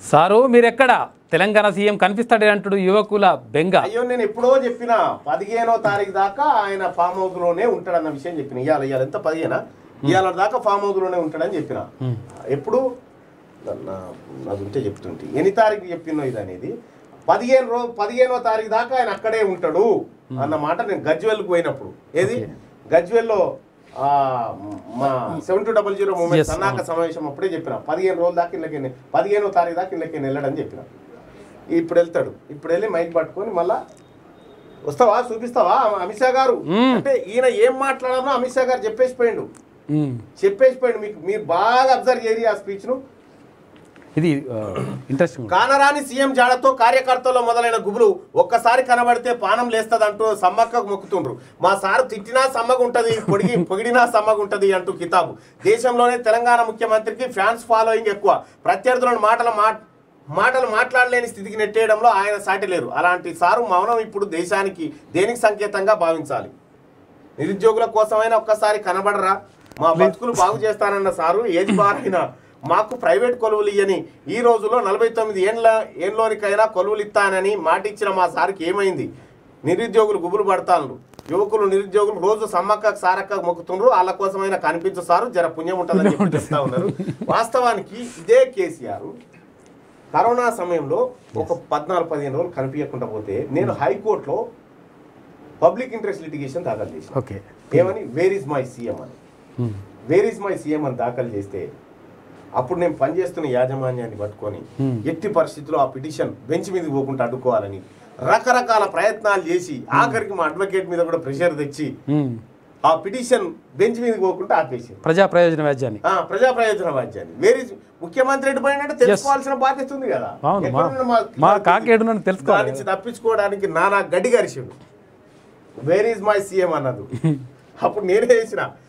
Sir మీరెక్కడ Telangana CM కనిపిస్తాడే అంటాడు యువకుల బెంగ. అయ్యో నేను ఎప్పుడో చెప్పిన 15వ తారీఖు దాకా ఆయన ఫామ్ హౌస్ లోనే ఉంటాడన్న విషయం చెప్పిన. ఇవాళ ఎంత 15 ఇవాళ దాకా ఫామ్ హౌస్ లోనే ఉంటాడని చెప్పిన. ఎప్పుడు అది ఉంటే చెప్తుంటే ఎన్ని తారీఖు చెప్పినో ఇది అనేది 15వ తారీఖు దాకా ఆయన అక్కడే ఉంటాడు అన్నమాట. నేను గజ్వెల్కి పోయినప్పుడు ఏది గజ్వెల్లో మా 7200 మూమెంట్ సన్నాహక సమావేశం అప్పుడే చెప్పిన 15 రోజుల దాకా ఇళ్ళకి 15వ తారీఖు దాకా ఇళ్ళకి వెళ్ళాడని చెప్పిన. ఇప్పుడు వెళ్తాడు. ఇప్పుడు వెళ్ళి మైక్ పట్టుకొని మళ్ళా వస్తావా చూపిస్తావా అమిత్ షా గారు అంటే ఈయన ఏం మాట్లాడారో అమిత్ షా గారు చెప్పేసిపోయిండు. మీకు మీరు బాగా అబ్జర్వ్ చేయరు ఆ స్పీచ్ ను. ఇది ఇంట్రెస్టింగ్. కానరాని సీఎం జాడతో కార్యకర్తల్లో మొదలైన గుబులు ఒక్కసారి కనబడితే పానం లేస్తదంటూ సమ్మక్కకు మొక్కుతుండ్రు. మా సారు తిట్టినా సమ్మగా ఉంటది, పొగిడినా సమ్మగా ఉంటది అంటూ కితాబు. దేశంలోనే తెలంగాణ ముఖ్యమంత్రికి ఫ్యాన్స్ ఫాలోయింగ్ ఎక్కువ. ప్రత్యర్థులను మాటలు మాట్లాడలేని స్థితికి నెట్టేయడంలో ఆయన సాటి లేరు. అలాంటి సారు మౌనం ఇప్పుడు దేశానికి దేనికి సంకేతంగా భావించాలి? నిరుద్యోగుల కోసమైనా ఒక్కసారి కనబడరా? మా బతుకులు బాగు చేస్తానన్న సారు ఏది బారైనా మాకు ప్రైవేట్ కొలువులు ఇయ్యని ఈ రోజులో 49 ఏళ్ళలోనికైనా కొలువులు ఇస్తానని మాటిచ్చిన మా సార్కి ఏమైంది? నిరుద్యోగులు గుబులు పడతాను. యువకులు నిరుద్యోగులు రోజు సమ్మక్క సారక్క మొక్కుతుండ్రు. వాళ్ళ కోసమైనా కనిపించు సారు, జర పుణ్యం ఉంటుందని చెప్పి చెప్తా ఉన్నారు. వాస్తవానికి ఇదే కేసీఆర్ కరోనా సమయంలో ఒక 14-15 రోజులు కనిపించకుండా పోతే నేను హైకోర్టులో పబ్లిక్ ఇంట్రెస్ట్ లిటిగేషన్ దాఖలు చేశాను. ఏమని వేర్ ఈజ్ మై సీఎం అని, వేర్ ఈజ్ మై సీఎం అని దాఖలు చేస్తే అప్పుడు నేను పనిచేస్తున్న యాజమాన్యాన్ని పట్టుకొని ఎట్టి పరిస్థితుల్లో ఆ పిటిషన్ బెంచ్ మీదకి పోకుండా అడ్డుకోవాలని రకరకాల ప్రయత్నాలు చేసి ఆఖరికి మా అడ్వకేట్ మీద కూడా ప్రెషర్ తెచ్చి ఆ పిటిషన్ బెంచ్ మీదకి పోకుండా ఆపేసి ప్రజా ప్రయోజన వ్యాజ్యాన్ని వేరే ముఖ్యమంత్రి ఎటుపోయినట్టు తెలుసుకోవాల్సిన బాధ్యత ఉంది కదా. నుంచి తప్పించుకోవడానికి నానా గడ్డి గరిచిండు. వేర్ ఈజ్ మై సీఎం అన్నది. అప్పుడు నేనే వేసిన